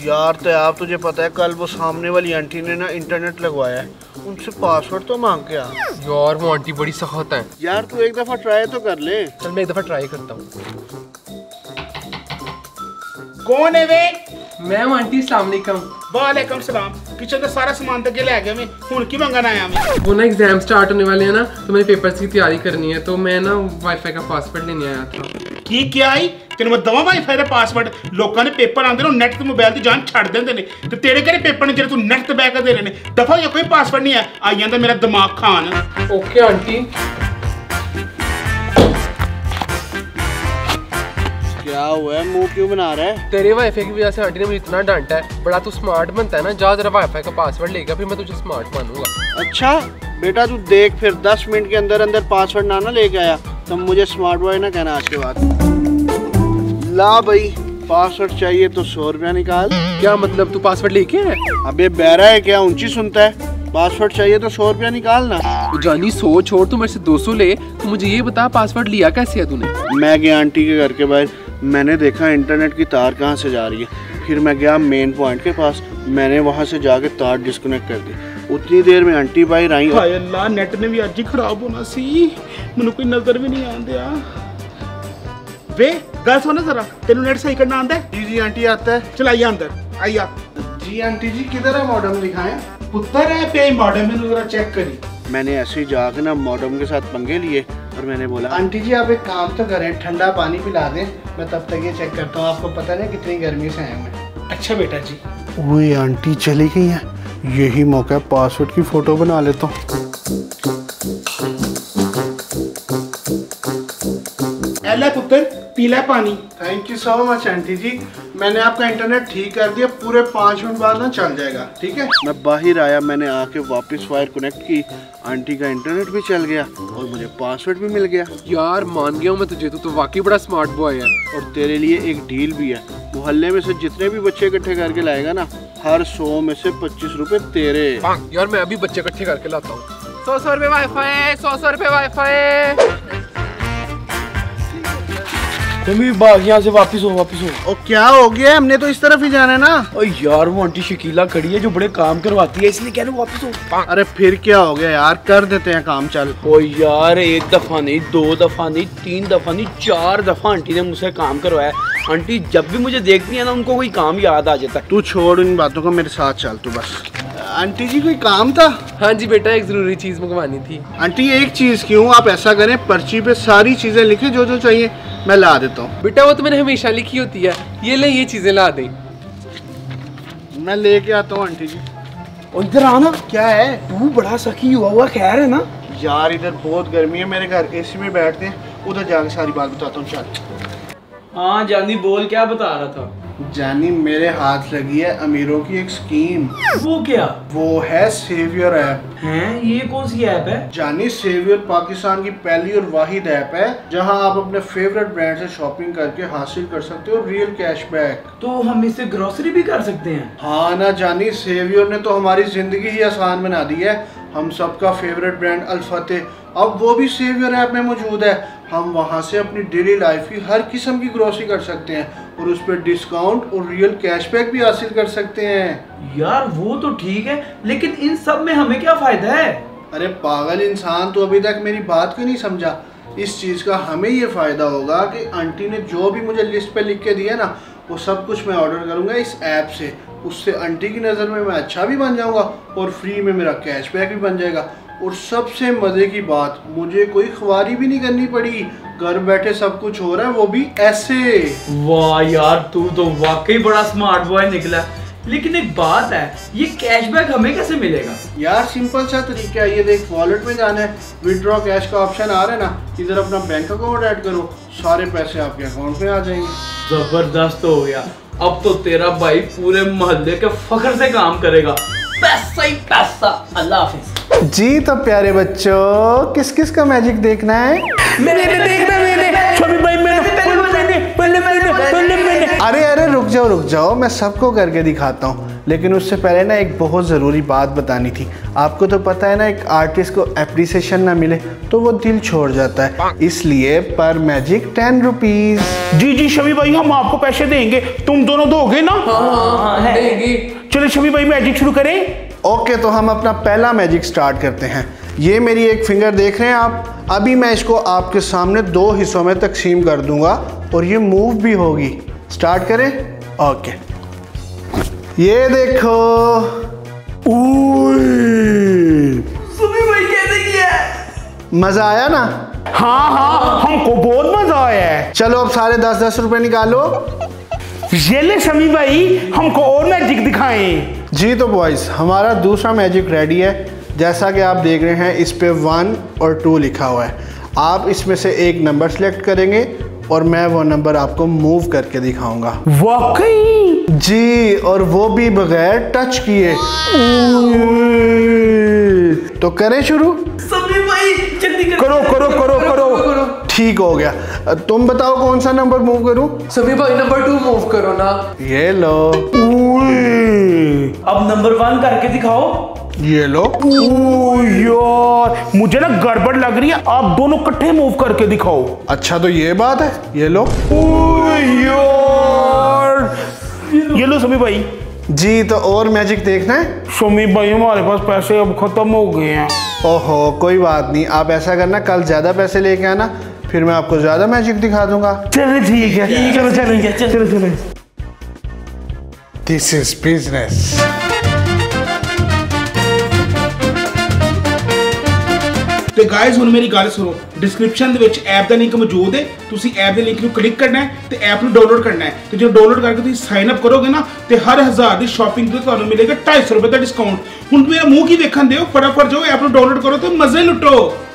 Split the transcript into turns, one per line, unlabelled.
यार तो आप तुझे पता है कल वो सामने वाली आंटी ने ना इंटरनेट लगवाया है, उनसे पासवर्ड तो मांग के आ।
यार वो आंटी बड़ी सख्त है।
यार तू एक दफा ट्राई तो कर ले।
चल मैं एक दफा ट्राई करता हूँ।
कौन है वे?
मैं आंटी अस्सलाम वालेकुम।
वालेकुम सलाम। किचन का सारा सामान तक ले गया मैं, हुन की मंगाना आया मैं।
वो ना एग्जाम स्टार्ट होने वाले हैं ना, तो मेरे पेपर्स की तैयारी करनी है, तो मैं ना वाईफाई का पासवर्ड लेने आया था।
की क्या आई तेन मैं दवा वाईफाई का पासवर्ड? लोगों ने पेपर आंदे ने नेट ते मोबाइल की जान छड़ देंदे ने, ते तेरे केड़े पेपर ने जेड़े तू नेट ते बैक दे रहे ने? दफा या कोई पासवर्ड नहीं है, आई जांदा मेरा दिमाग खान।
Okay aunty.
क्या हुआ है, मुंह क्यों बना रहा है?
तेरे वाईफाई की वजह से आंटी ने मुझे इतना डांटा है। बड़ा तू स्मार्ट बनता है ना, जा जरा वाईफाई का पासवर्ड लेगा, फिर मैं तुझे स्मार्ट मानूंगा।
अच्छा बेटा तू देख, फिर 10 मिनट के अंदर अंदर पासवर्ड ना लेके आया तो मुझे स्मार्ट बॉय ना कहना आज के बाद। ला भाई, पासवर्ड चाहिए तो 100 रुपया निकाल।
क्या मतलब, तू पासवर्ड लेके आया?
अबे बहरा है क्या, ऊंची सुनता है? पासवर्ड चाहिए तो 100 रुपया निकाल ना।
जानी 100 छोड़, तू मेरे से 200 ले। तो मुझे ये बता पासवर्ड लिया कैसे है तूने?
मैं गया आंटी के घर के बाहर, मैंने देखा इंटरनेट की तार कहाँ से जा रही है। फिर मैं गया मेन पॉइंट के पास, मैंने वहाँ से जाके तार डिस्कनेक्ट कर दी। उतनी देर में आंटी बाहर आई।
हाय अल्लाह, नेट ने भी आज ही खराब होना सी, मैनू कोई नजर भी नहीं आंदिया। वे गल सुन जरा, तेनू नेट सही करना आंदा है?
जी जी आंटी आता है।
चल आइया अंदर, आइया।
जी आंटी जी, किधर है मॉडम दिखाएं?
पुत्र है पे मॉडम, मैनू जरा चेक करी।
मैंने ऐसे ही जाके ना मॉडम के साथ पंगे लिए और मैंने बोला आंटी जी आप एक काम तो करें, ठंडा पानी पिला दें, मैं तब तक ये चेक करता हूँ। आपको पता नहीं कितनी गर्मी से आए मैं।
अच्छा बेटा जी।
वो आंटी चली गई है, यही मौका है, पासवर्ड की फोटो बना लेता हूँ।
एला पुत्र, पीला पानी।
Thank you so much aunty ji, मैंने आपका इंटरनेट ठीक कर दिया, पूरे 5 मिनट बाद ना चल जाएगा, ठीक है? मैं बाहर आया, मैंने आके वापस वायर कनेक्ट की, आंटी का इंटरनेट भी चल गया और मुझे पासवर्ड भी मिल गया।
यार मान गया हूँ मैं तुझे, तू तो वाकई बड़ा स्मार्ट बॉय है।
और तेरे लिए एक डील भी है, मोहल्ले में से जितने भी बच्चे इकट्ठे करके लाएगा ना, हर 100 में से 25 रुपए तेरे।
यार मैं अभी बच्चे इकट्ठे करके लाता हूँ। 100 रुपए वाईफाई, 100 रुपए वाईफाई।
तुम भी भाग यहाँ से, वापस हो वापस हो।
और क्या हो गया, हमने तो इस तरफ ही जाना है ना।
ओ यार वो आंटी शकीला खड़ी है जो बड़े काम करवाती है, इसलिए कह रहा हूँ वापस हो।
अरे फिर क्या हो गया यार, कर देते हैं काम, चल।
ओ यार 1 दफा नहीं, 2 दफा नहीं, 3 दफा नहीं, 4 दफा आंटी ने मुझसे काम करवाया। आंटी जब भी मुझे देखती है ना, उनको कोई काम याद आ जाता है।
तू छोड़ इन बातों को, मेरे साथ चल तू बस। आंटी जी कोई काम था?
हाँ जी बेटा, एक जरूरी चीज मंगवानी थी।
आंटी एक चीज क्यों, आप ऐसा करें पर्ची पे सारी चीजें लिखें जो जो चाहिए, मैं ला देता हूँ।
बेटा वो तो मैंने हमेशा लिखी होती है, ये ले ये चीजें ला दे।
मैं लेके आता हूँ आंटी जी।
इधर आना।
क्या है?
तू बड़ा सखी हुआ खैर है ना?
यार इधर बहुत गर्मी है, मेरे घर एसी में बैठते हैं, उधर जाके सारी बात बताता हूँ, चल।
हाँ जानी बोल, क्या बता रहा था?
जानी मेरे हाथ लगी है अमीरों की एक स्कीम।
वो क्या?
वो है सेवियर ऐप।
हैं, ये कौन सी ऐप है?
जानी सेवियर पाकिस्तान की पहली और वाहिद ऐप है जहां आप अपने फेवरेट ब्रांड से शॉपिंग करके हासिल कर सकते हो रियल कैशबैक।
तो हम इससे ग्रोसरी भी कर सकते हैं?
हाँ ना जानी, सेवियर ने तो हमारी जिंदगी ही आसान बना दी है। हम सबका फेवरेट ब्रांड अल्फतेह अब वो भी सेवियर ऐप में मौजूद है। हम वहां से अपनी डेली लाइफ की हर किस्म की ग्रोसरी कर सकते हैं और उस पर डिस्काउंट और रियल कैशबैक भी हासिल कर सकते हैं।
यार वो तो ठीक है, लेकिन इन सब में हमें क्या फायदा है?
अरे पागल इंसान, तो अभी तक मेरी बात क्यों नहीं समझा? इस चीज़ का हमें ये फ़ायदा होगा कि आंटी ने जो भी मुझे लिस्ट पे लिख के दिया ना, वो सब कुछ मैं ऑर्डर करूँगा इस ऐप से। उससे आंटी की नज़र में मैं अच्छा भी बन जाऊँगा और फ्री में मेरा कैशबैक भी बन जाएगा। और सबसे मज़े की बात, मुझे कोई ख्वारी भी नहीं करनी पड़ी, घर बैठे सब कुछ हो रहा है, वो भी ऐसे।
वाह यार, तू तो वाकई बड़ा स्मार्ट बॉय निकला। लेकिन एक बात है, ये कैशबैक हमें कैसे मिलेगा?
यार सिंपल सा तरीका है, ये देख वॉलेट में जाना है, विड्रॉ कैश का ऑप्शन आ रहा है ना, इधर अपना बैंक अकाउंट ऐड करो, सारे पैसे आपके अकाउंट में आ जाएंगे।
जबरदस्त हो गया, अब तो तेरा भाई पूरे मोहल्ले के फख्र से काम करेगा। पैसा ही पैसा। अल्लाह हाफिज।
जी तो प्यारे बच्चों, किस किस का मैजिक देखना है?
मैंने देखना, मैंने
अरे अरे रुक रुक जाओ, मैं सबको करके दिखाता हूँ। लेकिन उससे पहले ना एक बहुत ज़रूरी बात बतानी थी। आपको तो पता है ना, एक आर्टिस्ट को एप्रिसिएशन ना मिले तो वो दिल छोड़ जाता है, इसलिए पर मैजिक 10 रुपीज़।
जी जी शमी भाई, हम आपको पैसे देंगे, तुम दोनों दोगे ना?
हाँ देंगे।
चलो शमी भाई मैजिक शुरू करें।
ओके, तो हम अपना पहला मैजिक स्टार्ट करते हैं। ये मेरी एक फिंगर देख रहे हैं आप, अभी मैं इसको आपके सामने 2 हिस्सों में तकसीम कर दूंगा और ये मूव भी होगी। स्टार्ट करें? ओके, ये देखो।
सुमी भाई कैसे किया?
मजा आया ना?
हाँ हाँ, हमको बहुत मजा आया है।
चलो अब सारे 10-10 रुपए निकालो।
ये ले शमी भाई, हमको और मैजिक दिखाएं।
जी तो बॉयज, हमारा दूसरा मैजिक रेडी है। जैसा कि आप देख रहे हैं, इस पे 1 और 2 लिखा हुआ है। आप इसमें से एक नंबर सेलेक्ट करेंगे और मैं वो नंबर आपको मूव करके दिखाऊंगा।
वाकई?
जी, और वो भी बगैर टच किए। तो करें शुरू?
सभी भाई जल्दी
करो करो करो करो।
ठीक हो गया। तुम बताओ कौन सा नंबर मूव करूं?
सभी भाई नंबर 2 मूव करो ना।
ये लो।
अब नंबर 1 करके दिखाओ।
ये लो।
यार मुझे ना गड़बड़ लग रही है, आप दोनों इकट्ठे मूव करके दिखाओ।
अच्छा तो ये बात है, ये लो।
यार ये लो समी भाई।
जी, तो और मैजिक देखना है?
समी भाई हमारे पास पैसे अब खत्म हो गए हैं।
ओहो, कोई बात नहीं, आप ऐसा करना, कल ज्यादा पैसे लेके आना, फिर मैं आपको ज्यादा मैजिक दिखा दूंगा।
चलो ठीक है, चलो चलो चलो चलो।
This is business.
ਤੇ ਗਾਇਜ਼ ਹੁਣ ਮੇਰੀ ਗੱਲ ਸੁਣੋ, ਡਿਸਕ੍ਰਿਪਸ਼ਨ ਦੇ ਵਿੱਚ ਐਪ ਦਾ ਲਿੰਕ ਮੌਜੂਦ ਹੈ। ਤੁਸੀਂ ਐਪ ਦੇ ਲਿੰਕ ਨੂੰ ਕਲਿੱਕ ਕਰਨਾ ਹੈ ਤੇ ਐਪ ਨੂੰ ਡਾਊਨਲੋਡ ਕਰਨਾ ਹੈ ਤੇ ਜਦੋਂ ਡਾਊਨਲੋਡ ਕਰਕੇ ਤੁਸੀਂ ਸਾਈਨ ਅਪ ਕਰੋਗੇ ਨਾ ਤੇ ਹਰ 1000 ਦੀ ਸ਼ਾਪਿੰਗ ਤੇ ਤੁਹਾਨੂੰ ਮਿਲੇਗਾ 250 ਰੁਪਏ ਦਾ ਡਿਸਕਾਊਂਟ। ਹੁਣ ਮੇਰਾ ਮੂੰਹ ਕੀ ਵੇਖਣ ਦਿਓ, ਫਟਾਫਟ ਜਾਓ ਐਪ ਨੂੰ ਡਾਊਨਲੋਡ ਕਰੋ ਤੇ ਮਜ਼ੇ ਲੁੱਟੋ।